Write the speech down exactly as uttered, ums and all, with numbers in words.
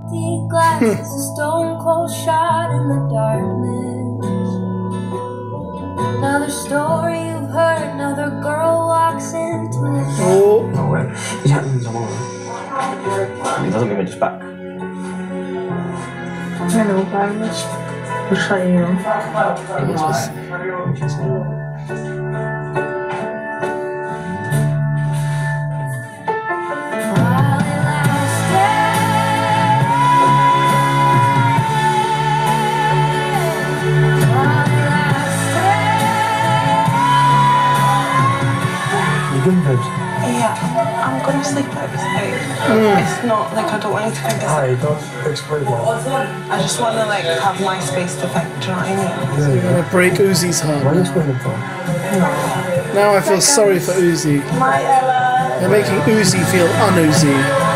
Glass is a stone cold shot in the darkness. Another story you've heard, another girl walks into it. Oh, no way. Yeah, no way. He doesn't mean just back. I know, but I'm just pushing you. Yeah, I'm gonna sleep outside. Mm. It's not like I don't want you to think it's Hi, don't explain that. I just want to like have my space to think, do you know what I mean? so you're gonna break Uzi's heart. Why are you explaining for? Now I feel sorry for Uzi. My Ella. You're making Uzi feel un-Uzi.